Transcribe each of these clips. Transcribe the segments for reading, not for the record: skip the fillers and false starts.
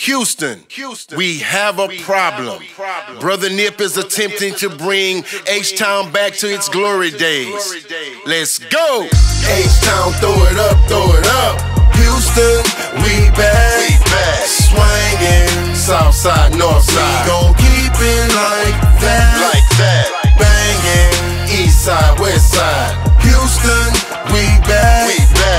Houston, we have a problem. Brother Nip is attempting to bring H-Town back to its glory days. Let's go! H-Town, throw it up, throw it up. Houston, we back, swinging. Southside, Northside, we gon' keep it like that, banging. Eastside, Westside, Houston, we back,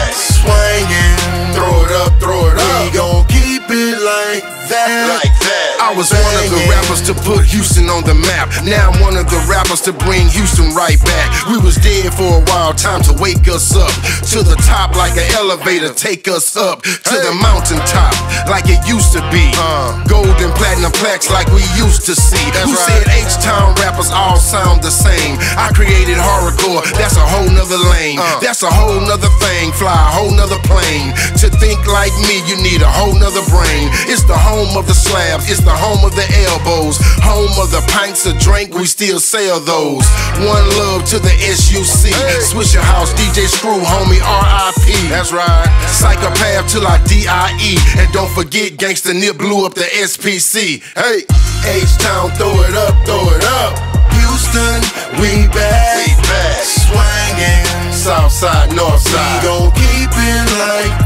swinging. Throw it up, throw it up. We gon' keep it like that. I was one of the rappers to put Houston on the map. Now I'm one of the rappers to bring Houston right back. We was dead for a while, time to wake us up. To the top like an elevator, take us up. To the mountaintop like it used to be. Gold and platinum plaques like we used to see. Who said H-Town rappers all sound the same? I created horrorcore, that's a whole nother lane. That's a whole nother thing, fly a whole nother plane. To think like me, you need a whole nother brain. It's the home of the slabs, it's the home of the elbows, home of the pints of drink, we still sell those. One love to the SUC, Swisher House, DJ Screw, homie, R.I.P. That's right. Psychopath till I D.I.E. And don't forget Gangsta Nip blew up the SPC. Hey, H-Town, throw it up, throw it up. Houston, we back, swinging. Southside, Northside, we gon' keep it like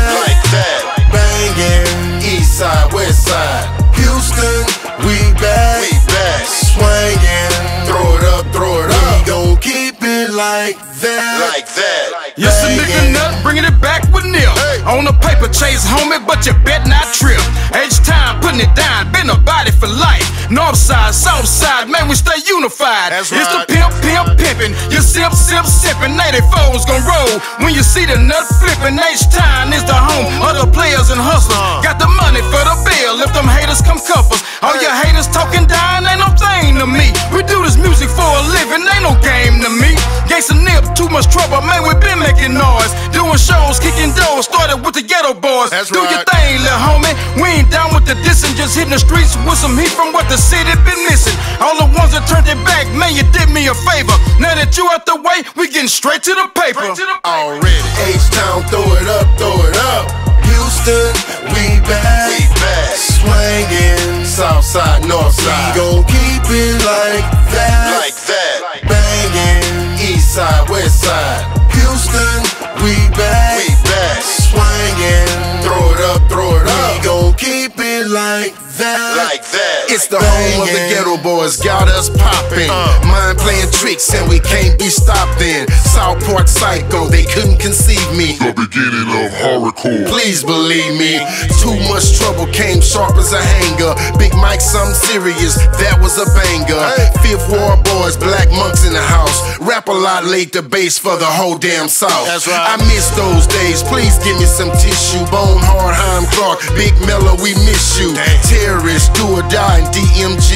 that, banging. Eastside, Westside, Houston, we back, swinging. Throw it up, throw it up. We gon' keep it like that, You some nigga nut, bringing it back with Nip. On the paper chase, homie, but you bet not trip. H-Town, putting it down, been a body for life. Northside, Southside, man, we stay unified. It's the pimp, pimpin', you sip, sippin'. 84's gon' roll when you see the nut flippin'. H-Town is the home of the players and hustlers. Got the money for the bill if them haters come cuff us. All your haters talking down ain't no thing to me. We do this music for a living, ain't no game to me. Gangsta Nip, too much trouble, man, we been making noise. Doing shows, kicking doors, started with the Ghetto Boys. Do your thing, little homie, we ain't down with the dissing. Just hitting the streets with some heat from what the city been missing. All the ones that turned it back, man, you did me a favor. Now that you out the way, we getting straight to the paper. Already. H-Town, throw it up, throw it up. Houston, we back, swinging. Southside, Northside, we gon' keep it like that, banging. Eastside, Westside, Houston, we back, swinging. Throw it up, throw it up. We gon' keep it like that, It's the home of the Ghetto Boys, got us poppin'. Mind playing tricks and we can't be stopped in. Southport Psycho, they couldn't conceive me. The beginning of horrorcore. Please believe me, too much trouble came sharp as a hanger. Big Mike, something serious, that was a banger. Fifth War Boys, Black Monks in the house. Rap a lot, laid the bass for the whole damn South. I miss those days, please give me some tissue. Bone Hard, Heim Clark, Big Mello, we miss you. Terrorists, do or die in DMG.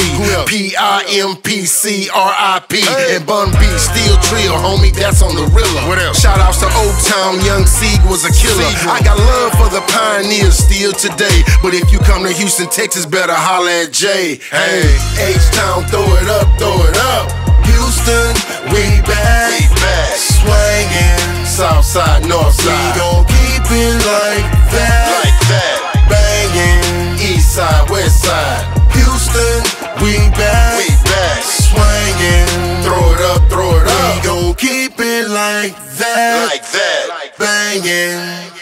PIMPC, RIP. And Bun B, Steel Trio, homie, that's on the Rilla. Shout outs to Old Town, Young Sieg was a killer. I got love for the pioneers still today. But if you come to Houston, Texas, better holla at Jay. Hey, H-Town, throw it up, throw it up. Houston, we back, swinging. Southside, Northside, we gon' keep it like that, banging. Eastside, Westside, Houston, we back, swinging. Throw it up, throw it up. We gon' keep it like that, banging.